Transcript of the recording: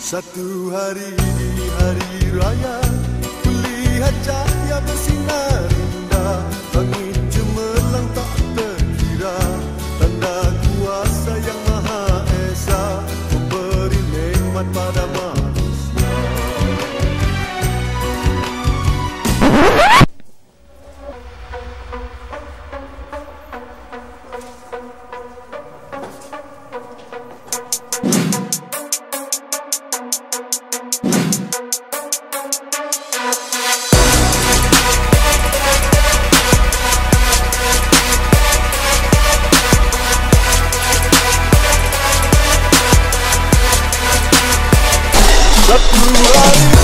Satu hari di hari raya, kulihat cahaya bersinar indah, langit cemerlang tak terkira, tanda kuasa yang Maha Esa memberi nikmat pada manusia. Satu hari